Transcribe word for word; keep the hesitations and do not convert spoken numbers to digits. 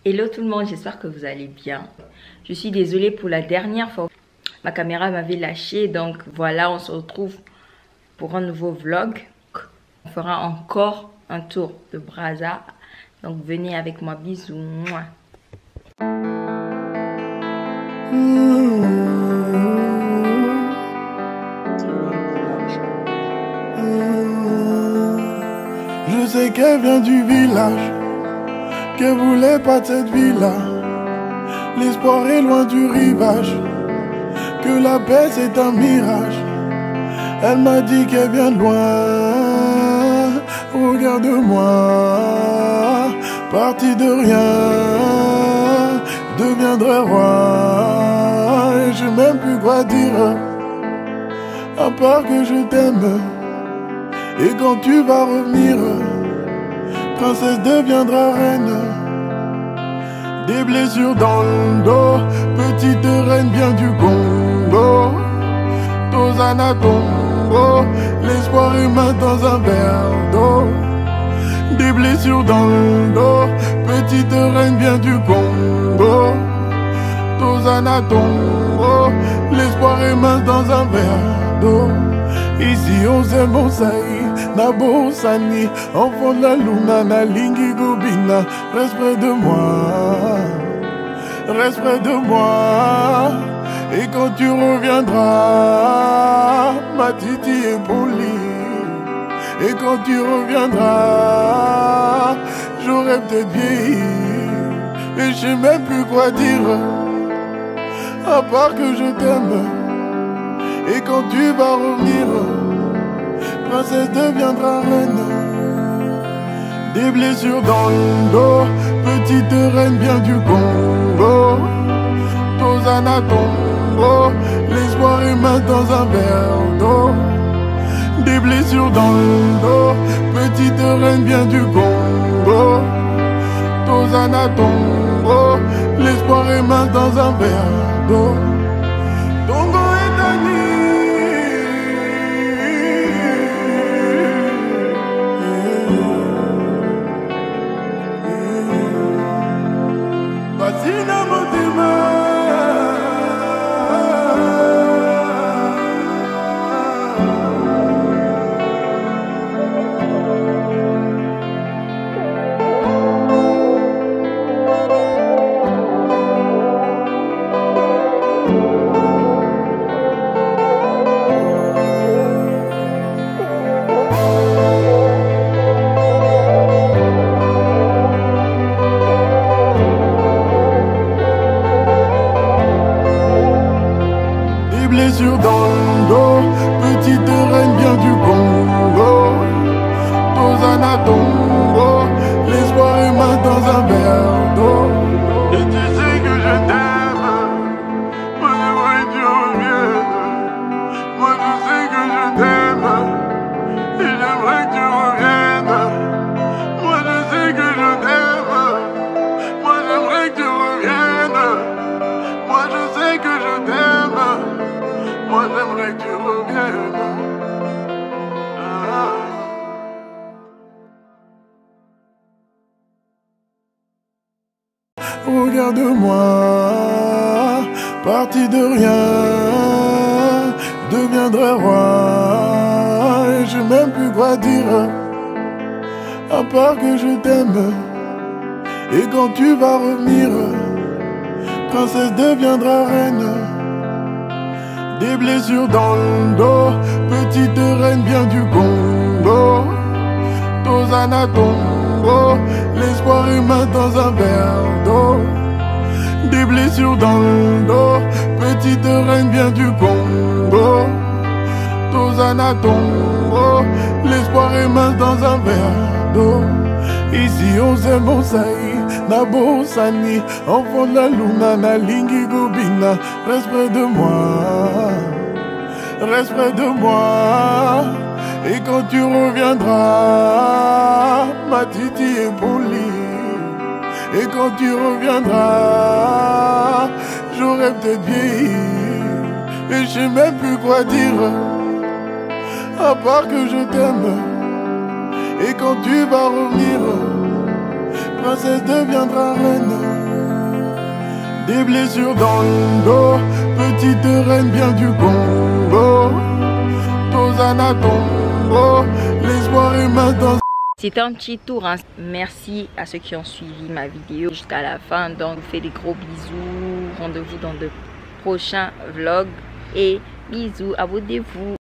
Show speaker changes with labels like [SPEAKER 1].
[SPEAKER 1] Hello tout le monde, j'espère que vous allez bien. Je suis désolée pour la dernière fois. Ma caméra m'avait lâché, donc voilà, on se retrouve pour un nouveau vlog. On fera encore un tour de Brazza. Donc venez avec moi, bisous. Mouah.
[SPEAKER 2] Je sais qu'elle vient du village, qu'elle voulait pas de cette vie-là. L'espoir est loin du rivage, que la paix c'est un mirage. Elle m'a dit qu'elle vient de loin, regarde-moi, parti de rien, deviendrai roi. Et je sais même plus quoi dire, à part que je t'aime. Et quand tu vas revenir, princesse deviendra reine. Des blessures dans le dos, petite reine vient du Congo. Tozana Congo, l'espoir humain dans un verre d'eau. Des blessures dans le dos, petite reine vient du Congo. Tozana Congo, l'espoir humain dans un verre d'eau. Ici on s'aime, on saï, Nabo Sani, enfant de la luna, na lingi gobina. Reste près de moi, reste près de moi. Et quand tu reviendras, ma titi est polie. Et quand tu reviendras, j'aurai peut-être vieilli. Et je sais même plus quoi dire, à part que je t'aime. Et quand tu vas revenir, princesse deviendra reine. Des blessures dans le dos, petite reine vient du Congo. Tozana Congo, l'espoir humain dans un verre d'eau. Des blessures dans le dos, petite reine vient du Congo. Tozana Congo, l'espoir humain dans un verre d'eau. Tongo est ami. Basina Motema. Blessure dans le dos, petite reine vient du Congo. Tozana Congo, l'espoir humain dans un verre d'eau. Et tu sais que je t'aime, moi j'aimerais que tu reviennes. Moi je sais que je t'aime, et j'aimerais que tu reviennes. Moi je sais que je t'aime, moi j'aimerais que tu reviennes. Moi je sais que je t'aime. Moi j'aimerais que tu reviennes. Ah. Regarde-moi, parti de rien, deviendrai roi. Et je sais même plus quoi dire, à part que je t'aime. Et quand tu vas revenir, princesse deviendra reine. Des blessures dans le dos, petite reine vient du Congo. Tozana Congo, l'espoir humain dans un verre d'eau. Des blessures dans le dos, petite reine vient du Congo. Tozana Congo, l'espoir humain dans un verre d'eau. Ici on s'aime, on saï, Nabo Sani, enfant de la luna, na lingi gobina. Reste près de moi, reste près de moi. Et quand tu reviendras, ma titi est polie. Et quand tu reviendras, j'aurai peut-être vieilli. Et je sais même plus quoi dire, à part que je t'aime. Et quand tu vas revenir, princesse deviendra reine. Des blessures dans le dos, petite reine vient du Congo. Tosana Congo, l'espoir est maintenant.
[SPEAKER 1] C'était un petit tour, hein. Merci à ceux qui ont suivi ma vidéo jusqu'à la fin. Donc, je vous fais des gros bisous. Rendez-vous dans de prochains vlogs. Et bisous, abonnez-vous.